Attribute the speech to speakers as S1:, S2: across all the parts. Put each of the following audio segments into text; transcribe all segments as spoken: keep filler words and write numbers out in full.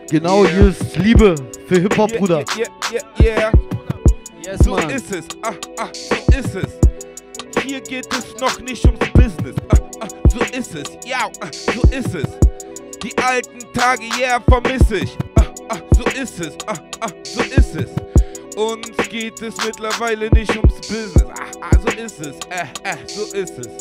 S1: Genau,
S2: yeah.
S1: Hier ist Liebe für Hip-Hop,
S2: yeah,
S1: Bruder.
S2: Yeah, yeah, yeah, yeah.
S1: Yes,
S2: so
S1: man.
S2: ist es, ah, ah, so ist es. Hier geht es noch nicht ums Business, ah, ah, so ist es, ja, ah, so ist es. Die alten Tage, yeah, vermiss ich, ah, ah, so ist es, ah, ah, so ist es. Uns geht es mittlerweile nicht ums Business, ah, ah, so ist es, äh, äh, so ist es.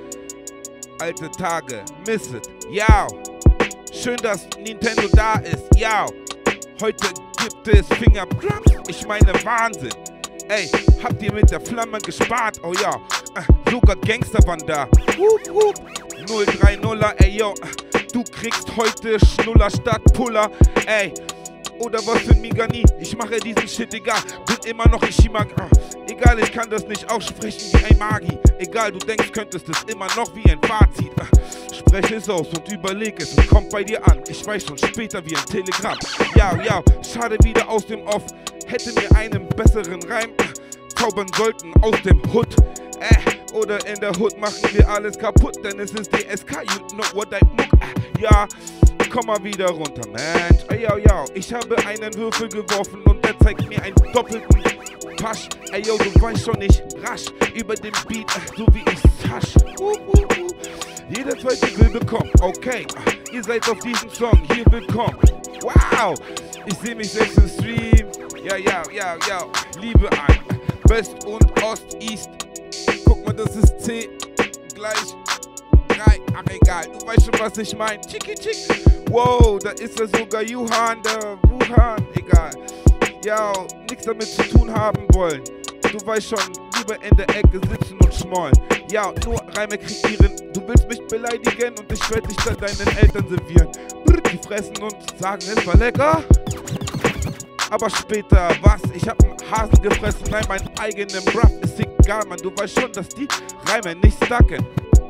S2: Alte Tage, miss it, ja. Schön, dass Nintendo da ist, ja. Heute gibt es Fingerprints, ich meine Wahnsinn. Ey, habt ihr mit der Flamme gespart? Oh ja, äh, sogar Gangster waren da. null drei nuller, ey yo, du kriegst heute Schnuller statt Puller, ey. Oder was für ein Migani, ich mache diesen Shit, egal, bin immer noch Ishimag. Äh, egal, ich kann das nicht aussprechen wie ein Magi. Egal, du denkst, könntest es immer noch wie ein Fazit. Äh, spreche es aus und überleg es, es kommt bei dir an. Ich weiß schon später wie ein Telegramm. Ja, ja, schade wieder aus dem Off. Hätte mir einen besseren Reim äh, zaubern sollten aus dem Hood. Äh, oder in der Hood machen wir alles kaputt, denn es ist D S K, you know what I muck. Äh, ja. Komm mal wieder runter, Mensch. Ey, yo, yo, ich habe einen Würfel geworfen und der zeigt mir einen doppelten Pasch. Ey, yo, du weißt schon, ich rasch über den Beat, so wie ich hasch. Uh, uh, uh. Jeder zweite will bekommen, okay. Ihr seid auf diesem Song hier willkommen. Wow, ich sehe mich selbst im Stream. Ja, ja, ja, ja, Liebe an. West und Ost, East. Guck mal, das ist C gleich. Ach egal, du weißt schon, was ich mein. Chiki chick. Wow, da ist ja sogar Juhan, der Wuhan. Egal. Ja, nichts damit zu tun haben wollen. Du weißt schon, lieber in der Ecke sitzen und schmollen. Ja, nur Reime kreieren. Du willst mich beleidigen und ich werde dich dann deinen Eltern servieren. Brr, die fressen und sagen, es war lecker. Aber später, was? Ich hab einen Hasen gefressen. Nein, meinen eigenen Bruff ist egal, man. Du weißt schon, dass die Reime nicht stacken.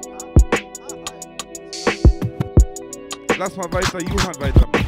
S2: Lass mal weiter, Johann weitermachen.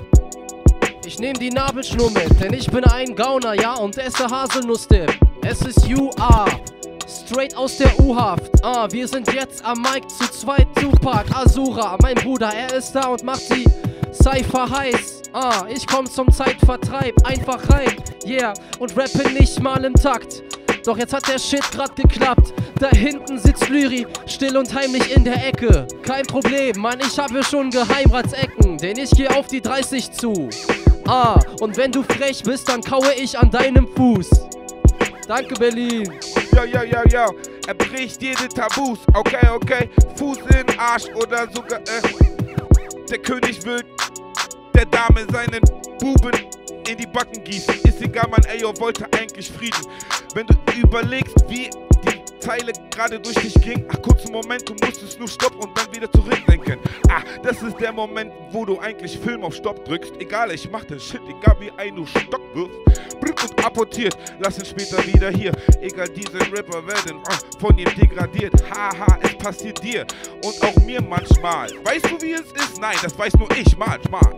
S3: Ich nehm die Nabelschnur mit, denn ich bin ein Gauner, ja, und esse Haselnussdip. Es ist U A, straight aus der U-Haft. Ah, wir sind jetzt am Mic zu zweit, Tupac, Azura. Mein Bruder, er ist da und macht die Cypher heiß. Ah, ich komm zum Zeitvertreib, einfach rein, yeah, und rappe nicht mal im Takt. Doch jetzt hat der Shit grad geklappt. Da hinten sitzt Lyri, still und heimlich in der Ecke. Kein Problem, Mann, ich habe schon Geheimratsecken, denn ich geh auf die dreißig zu. Ah, und wenn du frech bist, dann kaue ich an deinem Fuß. Danke, Berlin.
S2: Ja, ja, ja, ja, er bricht jede Tabus. Okay, okay, Fuß in Arsch oder sogar, äh, der König will der Dame seinen Buben in die Backen gießen. Ist egal, man, ey, yo, wollte eigentlich Frieden. Wenn du überlegst, wie die Zeile gerade durch dich ging, ach, kurzen Moment, du musstest nur stoppen und dann wieder zurückdenken. Ah, das ist der Moment, wo du eigentlich Film auf Stopp drückst. Egal, ich mach den Shit, egal wie ein du Stock wirfst. Brück und apportiert, lass ihn später wieder hier. Egal, diese Rapper werden ah, von ihm degradiert. Haha, es passiert dir und auch mir manchmal. Weißt du, wie es ist? Nein, das weiß nur ich manchmal.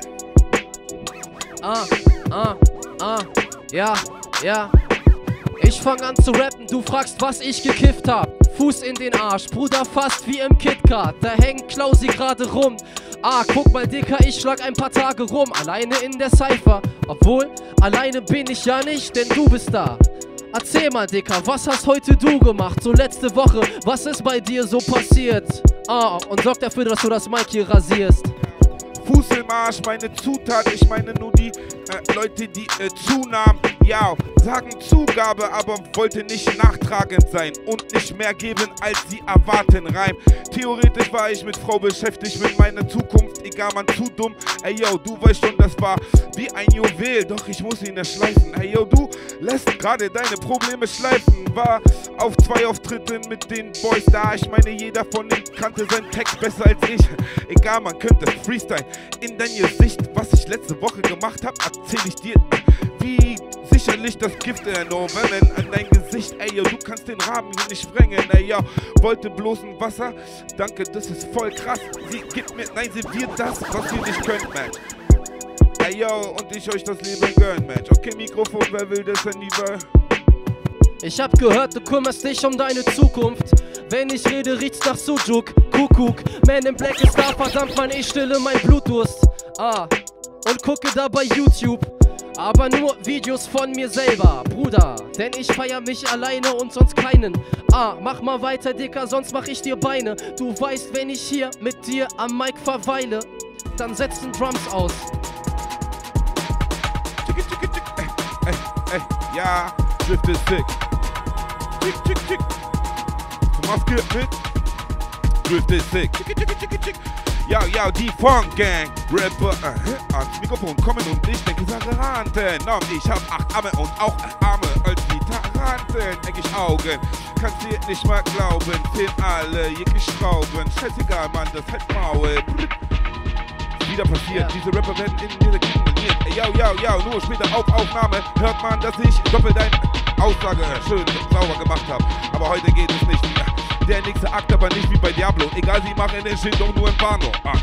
S3: Ah, ah, ah, ja, ja. Ich fang an zu rappen, du fragst, was ich gekifft hab. Fuß in den Arsch, Bruder, fast wie im KitKat. Da hängt Klausi gerade rum. Ah, guck mal, Dicker, ich schlag ein paar Tage rum. Alleine in der Cypher. Obwohl, alleine bin ich ja nicht, denn du bist da. Erzähl mal, Dicker, was hast heute du gemacht? So letzte Woche, was ist bei dir so passiert? Ah, und sorg dafür, dass du das Mic hier rasierst.
S2: Fuß im Arsch, meine Zutat, ich meine nur die äh, Leute, die äh, zunahmen. Ja, sagen Zugabe, aber wollte nicht nachtragend sein und nicht mehr geben, als sie erwarten. Reim. Theoretisch war ich mit Frau beschäftigt, mit meiner Zukunft, egal, man zu dumm. Ey, yo, du weißt schon, das war wie ein Juwel, doch ich muss ihn erschleifen. Ey, yo, du lässt gerade deine Probleme schleifen. War auf zwei Auftritten mit den Boys da, ich meine, jeder von denen kannte seinen Text besser als ich. Egal, man könnte Freestyle in dein Gesicht, was ich letzte Woche gemacht hab, erzähl ich dir, wie sicherlich das Gift in der Novellen an dein Gesicht. Ey, yo, du kannst den Rahmen hier nicht sprengen. Ey, yo, wollte bloß ein Wasser. Danke, das ist voll krass. Sie gibt mir, nein, sie wird das, was ihr nicht könnt, Mensch. Ey, yo, und ich euch das Leben gönn, Mensch. Okay, Mikrofon, wer will das denn lieber?
S3: Ich hab gehört, du kümmerst dich um deine Zukunft. Wenn ich rede, riecht's nach Sujuk, Kuckuck. Man in Black ist da, verdammt, man, ich stille mein Blutdurst. Ah, und gucke dabei YouTube. Aber nur Videos von mir selber, Bruder, denn ich feier mich alleine und sonst keinen. Ah, mach mal weiter, Dicker, sonst mach ich dir Beine. Du weißt, wenn ich hier mit dir am Mic verweile, dann setzen Drums aus.
S2: Chick, chick, chick. Ey, ey, ey, ja, Drift ist sick. Chick, chick, chick. Du machst Gift mit? Drift ist sick. Chick, chick, chick, chick. Ja, ja, die Funk Gang, Rapper, äh, ans Mikrofon kommen und ich denke Saranten. No, ich hab acht Arme und auch Arme als die Taranten. Eckig Augen, kannst dir nicht mal glauben, zählen alle jegliche Schrauben. Scheißegal, Mann, das hält Maul. Wieder passiert,
S3: Ja.
S2: diese Rapper werden in dieser kriminalisiert. Ey, yo, yo, yo, nur später auf Aufnahme hört man, dass ich doppelt eine Aussage schön sauber gemacht habe. Aber heute geht es nicht mehr. Der nächste Akt aber nicht wie bei Diablo. Egal, sie machen den Shit doch nur im Bahnhof. Ah,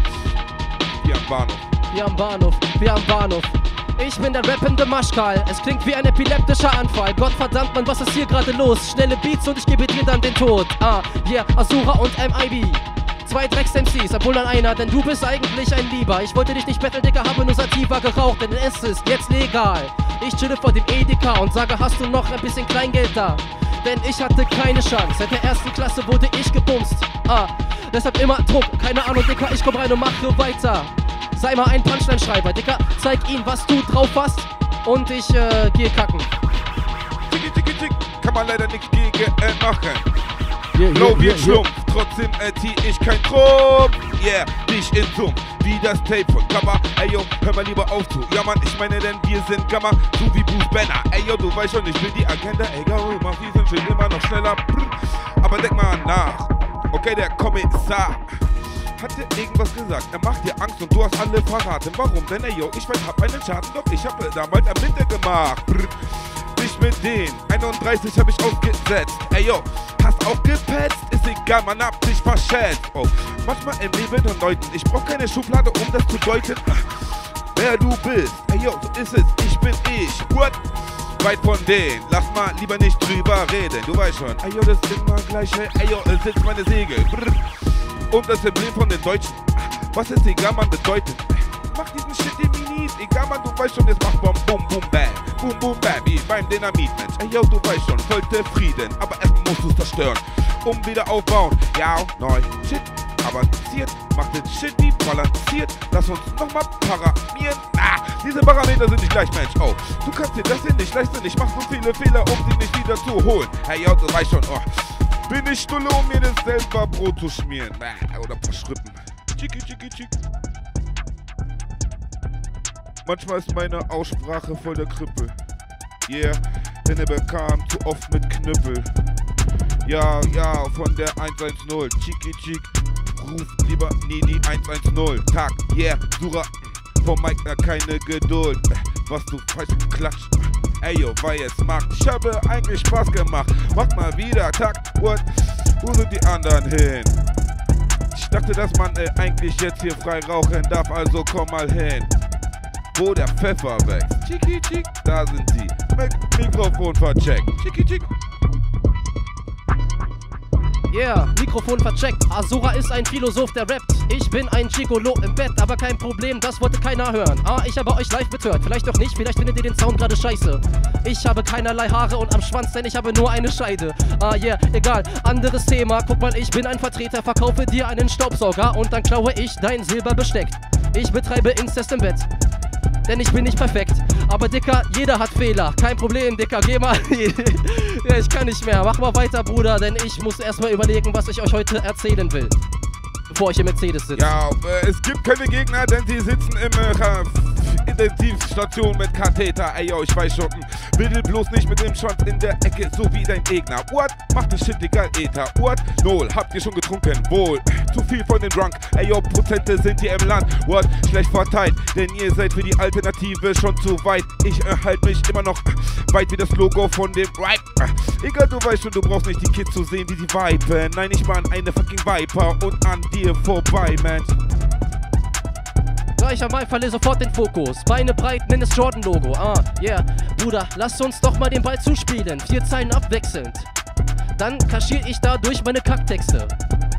S2: hier am Bahnhof.
S3: Wir am Bahnhof, wir am Bahnhof. Ich bin der rappende Maschkal. Es klingt wie ein epileptischer Anfall. Gottverdammt, Mann, was ist hier gerade los? Schnelle Beats und ich gebe dir dann den Tod. Ah, yeah, Asura und M I B. Zwei Drecks-M Cs, obwohl dann einer, denn du bist eigentlich ein Lieber. Ich wollte dich nicht betteln, Dicker, habe nur Sativa geraucht, denn es ist jetzt legal. Ich chille vor dem Edeka und sage, hast du noch ein bisschen Kleingeld da? Denn ich hatte keine Chance, seit der ersten Klasse wurde ich gebumst. Ah, deshalb immer Druck, keine Ahnung, Dicker, ich komm rein und mache weiter. Sei mal ein Punchline-Schreiber, Dicker, zeig ihm, was du drauf hast und ich äh, gehe kacken.
S2: Tiki, tiki, tick, kann man leider nichts gegen äh, machen.
S1: Yeah,
S2: Low
S1: yeah,
S2: wie
S1: yeah,
S2: ein Schlumpf, trotzdem erzieh ich kein Trumpf. Yeah, dich in Sumpf, wie das Tape von Gamma. Ey yo, hör mal lieber auf zu. Ja Mann, ich meine denn wir sind Gamma, so wie Bruce Banner. Ey yo, du weißt schon, ich bin die Agenda. Ey yo, mach diesen Shit immer noch schneller. Brr. Aber denk mal nach, okay, der Kommissar hat dir irgendwas gesagt, er macht dir Angst und du hast alle verraten. Warum denn, ey yo, ich weiß, hab einen Schaden, doch ich hab damals Ermittler gemacht. Brr. Nicht mit denen, einunddreißig hab ich ausgesetzt. Ey yo, hast auch gepetzt, ist egal, man hab dich verschätzt. Oh, manchmal im Leben und Leuten, ich brauch keine Schublade, um das zu deuten, wer du bist. Ey yo, so ist es, ich bin ich. What? Weit von denen, lass mal lieber nicht drüber reden. Du weißt schon, ey yo, das ist immer gleich, ey yo, es sitzt meine Segel. Brr. Und das Emblem von den Deutschen, was ist egal, man bedeutet. Mach diesen Shit im Minit, egal man, du weißt schon, es macht Bom, Bum, Bum, Bam. Boom, Boom, Bam, wie beim Dynamit, Mensch. Ey, yo, du weißt schon, wollte Frieden, aber erstmal musst du's zerstören, um wieder aufbauen. Ja, neu, Shit, avanciert, macht den Shit wie balanciert. Lass uns nochmal paramieren. Ah, diese Parameter sind nicht gleich, Mensch. Oh, du kannst dir das hier nicht leisten, ich mach so viele Fehler, um sie nicht wieder zu holen. Hey, yo, du weißt schon, oh, bin ich stulle, um mir das selber Brot zu schmieren. Ah, oder ein paar Schrippen. Chiki, chiki, chiki. Manchmal ist meine Aussprache voll der Krippel. Yeah, denn er bekam zu oft mit Knüppel. Ja, ja, von der eins eins null. Chiki, chik, ruf lieber nie die eins eins null. Tag, yeah, Sura, vom Mike na keine Geduld. Was du falsch klatscht. Ey yo, weil es macht. Ich habe eigentlich Spaß gemacht. Macht mal wieder Takt. What? Wo sind die anderen hin? Ich dachte, dass man äh, eigentlich jetzt hier frei rauchen darf, also komm mal hin. Wo der Pfeffer wächst. Chiki, chik, da sind sie. Mik Mikrofon vercheckt. Chiki, chik.
S3: Yeah, Mikrofon vercheckt. Asura ist ein Philosoph, der rappt. Ich bin ein Gigolo im Bett, aber kein Problem, das wollte keiner hören. Ah, ich habe euch live betört. Vielleicht doch nicht, vielleicht findet ihr den Sound gerade scheiße. Ich habe keinerlei Haare und am Schwanz, denn ich habe nur eine Scheide. Ah, yeah, egal, anderes Thema. Guck mal, ich bin ein Vertreter, verkaufe dir einen Staubsauger und dann klaue ich dein Silberbesteck. Ich betreibe Inzest im Bett, denn ich bin nicht perfekt. Aber Dicker, jeder hat Fehler. Kein Problem, Dicker, geh mal. Ja, ich kann nicht mehr. Mach mal weiter, Bruder, denn ich muss erstmal überlegen, was ich euch heute erzählen will, bevor ich im Mercedes sitze.
S2: Ja, äh, es gibt keine Gegner, denn sie sitzen im äh, Intensivstation mit Katheter. Ey, yo, ich weiß schon, bitte bloß nicht mit dem Schwanz in der Ecke, so wie dein Gegner. What? Macht das Shit, egal, Ether. What? Null, habt ihr schon getrunken? Wohl. Zu viel von den Drunk. Ey, yo, Prozente sind hier im Land. What? Schlecht verteilt, denn ihr seid für die Alternative schon zu weit. Ich äh, halt mich immer noch äh, weit wie das Logo von dem Right. Äh, egal, du weißt schon, du brauchst nicht die Kids zu sehen, wie sie viben. Nein, ich war eine fucking Viper und an dir vorbei, man.
S3: Gleich am Ball verliere sofort den Fokus. Beine breit, nenn es Jordan-Logo. Ah, yeah. Bruder, lass uns doch mal den Ball zuspielen. Vier Zeilen abwechselnd. Dann kaschiere ich dadurch meine Kacktexte.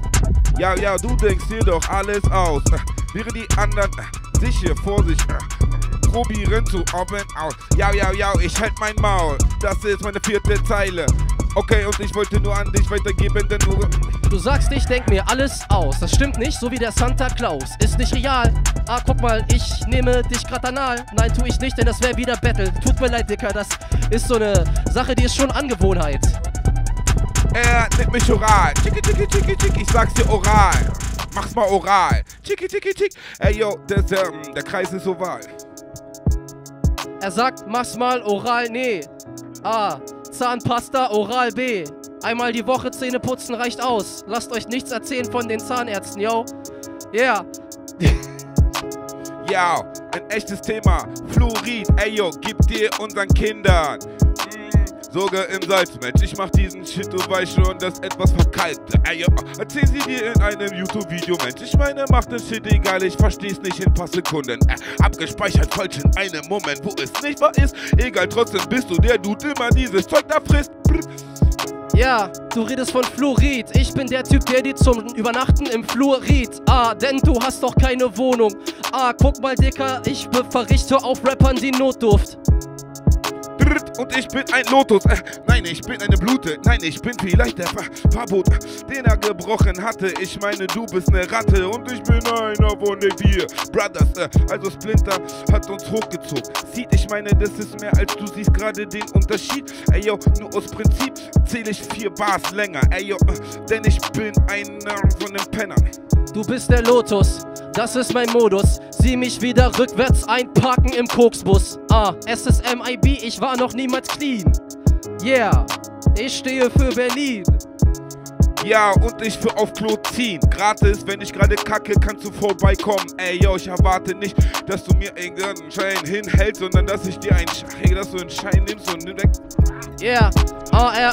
S2: Ja, ja, du denkst dir doch alles aus. Äh, während die anderen äh, sich hier vor sich äh, probieren zu oben aus. Ja, ja, ja, ich halt mein Maul. Das ist meine vierte Zeile. Okay, und ich wollte nur an dich weitergeben, denn nur...
S3: Du sagst, ich denk mir alles aus. Das stimmt nicht, so wie der Santa Claus. Ist nicht real. Ah, guck mal, ich nehme dich grad anal. Nein, tu ich nicht, denn das wäre wieder Battle. Tut mir leid, Dicker, das ist so eine Sache, die ist schon Angewohnheit.
S2: Er nimmt mich oral. Tschicki, tschicki, tschicki, tschicki, ich sag's dir oral. Mach's mal oral. Tschicki, tschicki, tschicki. Ey, yo, das, ähm, der Kreis ist oval.
S3: Er sagt, mach's mal oral, nee. A. Zahnpasta, Oral B. Einmal die Woche Zähne putzen reicht aus. Lasst euch nichts erzählen von den Zahnärzten, yo. Yeah.
S2: Ja, ein echtes Thema. Fluorid, ey, yo, gib dir unseren Kindern. Mm, sogar im Salzmatch. Ich mach diesen Shit, du weißt schon, das etwas verkalkte. Ey, yo, erzähl sie dir in einem YouTube-Video, Mensch. Ich meine, mach den Shit egal, ich versteh's nicht in ein paar Sekunden. Äh, abgespeichert falsch in einem Moment, wo es nicht wahr ist. Egal, trotzdem bist du der Dude, immer dieses Zeug da frisst. Brr.
S3: Ja, du redest von Fluorid. Ich bin der Typ, der dir zum Übernachten im Flur riet. Ah, denn du hast doch keine Wohnung. Ah, guck mal, Dicker, ich verrichte auf Rappern die Notdurft.
S2: Und ich bin ein Lotus, äh, nein, ich bin eine Blute, nein, ich bin vielleicht der Verbot, den er gebrochen hatte. Ich meine, du bist eine Ratte und ich bin einer von den vier Brothers, äh, also Splinter hat uns hochgezogen. Sieht, ich meine, das ist mehr als du siehst gerade den Unterschied. Ey, yo, nur aus Prinzip zähle ich vier Bars länger, ey, yo, äh, denn ich bin einer von den Pennern.
S3: Du bist der Lotus, das ist mein Modus. Sieh mich wieder rückwärts einparken im Koksbus. Ah, S S M I B, ich war noch niemals clean. Yeah, ich stehe für Berlin.
S2: Ja, und ich für auf Klo ziehen. Gratis, wenn ich gerade kacke, kannst du vorbeikommen. Ey, yo, ich erwarte nicht, dass du mir irgendeinen Schein hinhältst, sondern dass ich dir einen Schein, dass du einen Schein nimmst und nimm weg.
S3: Yeah, ah, er...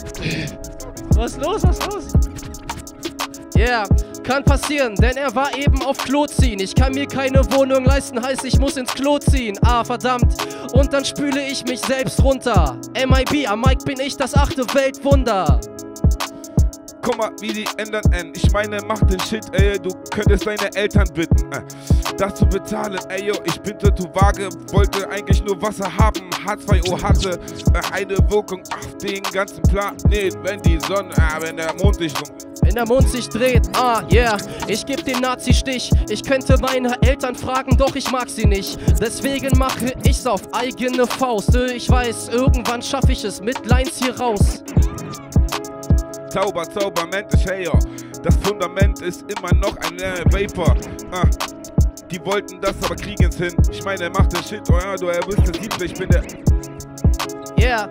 S3: Was ist los, was ist los? Yeah, kann passieren, denn er war eben auf Klo ziehen. Ich kann mir keine Wohnung leisten, heißt ich muss ins Klo ziehen. Ah, verdammt, und dann spüle ich mich selbst runter. M I B, am Mike bin ich das achte Weltwunder.
S2: Guck mal, wie die ändern N. Ich meine, mach den Shit, ey, du könntest deine Eltern bitten, äh, das zu bezahlen. Ey, yo, ich bin zu vage, wollte eigentlich nur Wasser haben. H zwei O hatte äh, eine Wirkung auf den ganzen Planet, wenn die Sonne, äh, wenn der Mond sich so...
S3: Wenn der Mond sich dreht, ah, yeah, ich geb dem Nazi-Stich. Ich könnte meine Eltern fragen, doch ich mag sie nicht. Deswegen mache ich's auf eigene Faust. Ich weiß, irgendwann schaffe ich es mit Lines hier raus.
S2: Zauber, Zauberment ist hey, yo. Das Fundament ist immer noch ein äh, Vapor. Ah, die wollten das, aber kriegen's hin. Ich meine, er macht den Shit, oh ja, du, er bist der Siebte, ich bin der...
S3: Yeah.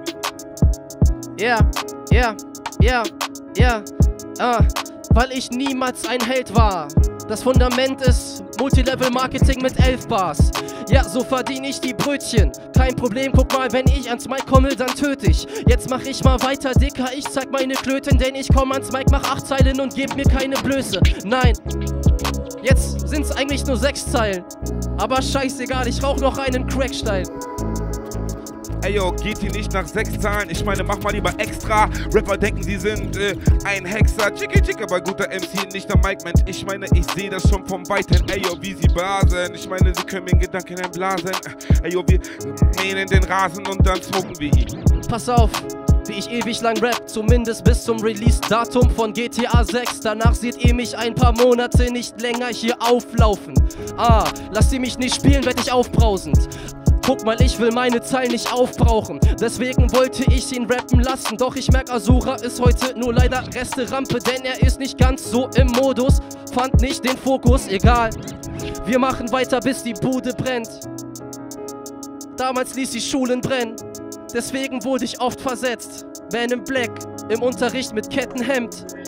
S3: Yeah, yeah, yeah, yeah. Ah, weil ich niemals ein Held war. Das Fundament ist Multilevel-Marketing mit elf Bars. Ja, so verdiene ich die Brötchen. Kein Problem, guck mal, wenn ich ans Mic komme, dann töte ich. Jetzt mach ich mal weiter, Dicker, ich zeig meine Klöten, denn ich komm ans Mic, mach acht Zeilen und geb mir keine Blöße. Nein, jetzt sind's eigentlich nur sechs Zeilen. Aber scheißegal, ich rauch noch einen Crackstein.
S2: Ey, yo, geht hier nicht nach sechs Zahlen. Ich meine, mach mal lieber extra. Rapper denken, sie sind äh, ein Hexer. Chicki, chicki, aber guter M C, nicht der Mike, Mensch. Ich meine, ich sehe das schon vom Weiten. Ey, yo, wie sie blasen. Ich meine, sie können mir in Gedanken entblasen. Ey, yo, wir mähen den Rasen und dann smoken wir ihn.
S3: Pass auf, wie ich ewig lang rap, zumindest bis zum Release-Datum von G T A sechs. Danach seht ihr mich ein paar Monate nicht länger hier auflaufen. Ah, lasst ihr mich nicht spielen, werd ich aufbrausend. Guck mal, ich will meine Zeilen nicht aufbrauchen. Deswegen wollte ich ihn rappen lassen. Doch ich merk, Asura ist heute nur leider Reste-Rampe, denn er ist nicht ganz so im Modus. Fand nicht den Fokus, egal. Wir machen weiter, bis die Bude brennt. Damals ließ die Schulen brennen. Deswegen wurde ich oft versetzt. Man in Black, im Unterricht mit Kettenhemd.